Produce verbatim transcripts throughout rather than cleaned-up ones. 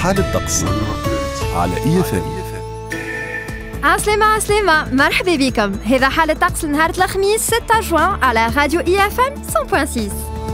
حالة طقس على إي إف إم. عسلامة عسلامة، مرحبا بكم. هذا حالة طقس نهار الخميس ستة جوان على راديو إي إف إم مية فاصلة ستة.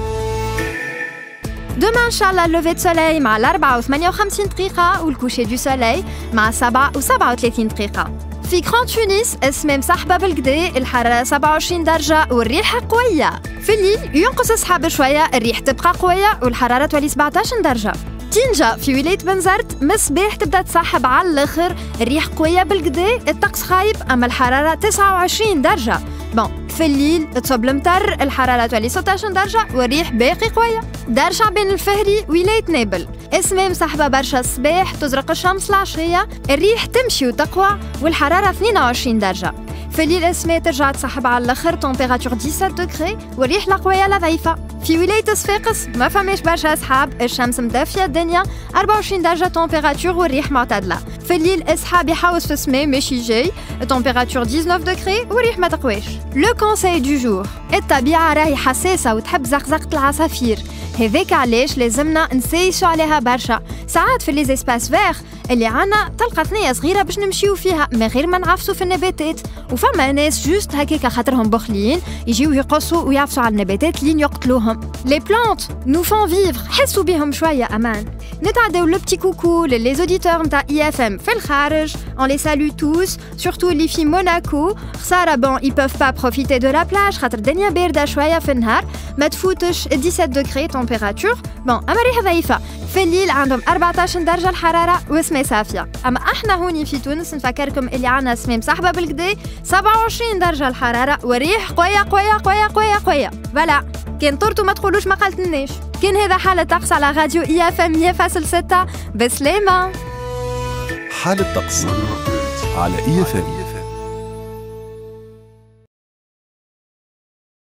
دوما إن شاء الله اللوفي دو سوليي مع الأربعة وثمانية وخمسين دقيقة والكوشي دو سوليي مع سبعة وسبعة وثلاثين دقيقة. في كران تونس اسمه مسحبة بالكدا، الحرارة سبعة وعشرين درجة والريحة قوية. في الليل ينقص السحاب شوية، الريح تبقى قوية والحرارة تولي سبعطاش درجة. تنجا في ولاية بنزرت من الصباح تبدا تسحب على الاخر، الريح قوية بالكدا، الطقس خايب اما الحرارة تسعة وعشرين درجة. بون في الليل تصب المطر، الحرارة تولي ستة عشر درجة والريح باقي قوية. دار شعبان الفهري ولاية نابل اسمها مسحبة برشا الصباح، تزرق الشمس العشية، الريح تمشي وتقوى والحرارة اثنين وعشرين درجة. في الليل اسمها ترجع تسحب على الاخر، تمبيراتور سبعة عشر دوغري والريح لا قوية لا ضعيفة. في ولاية صفاقس ما فماش برشا سحاب، الشمس مدافية الدنيا، أربعة وعشرين درجة تمبيراتور والريح معتدلة. في الليل السحاب يحوس في السماء ماشي جاي، تمبيراتور تسعة عشر دوغري والريح ما تقواش. لو كونساي دو جور، الطبيعة راهي حساسة وتحب زقزقة العصافير، هذاك علاش لازمنا نسيسو عليها برشا. ساعات في لي زيسباس فيغ اللي عنا تلقى ثنية صغيرة باش نمشيو فيها من غير ما نعفسو في النباتات، وفما ناس جوست هكاك خاطرهم بخليين يجيو يقصوا ويعفسوا على النباتات لين يقتلوهم. لي بلانت نو فون فيفر، حسوا بهم شوية أمان. نتعداو لو بتي كوكو للي زوديتور نتاع إي إف إم في الخارج، on les salue tous surtout اللي في موناكو. خسارة بون ils peuvent pas profiter de la plage خاطر الدنيا باردة شوية في النهار، ما تفوتش سبعة عشر دوغري تمبيراتور، بون أما ريحة ضعيفة. في الليل عندهم أربعطاش درجة الحرارة وسماء صافية. أما احنا هوني في تونس نفكركم اللي عنا سماء مسحبة بالكدا، سبعة وعشرين درجة الحرارة وريح قوية قوية قوية قوية قوية. فوالا كان طرتوا ما تقولوش ما قلتلناش. كان هذا حالة طقس على راديو إي إف إم مية فاصلة ستة. بسلامة. حالة طقس على إي إف إم.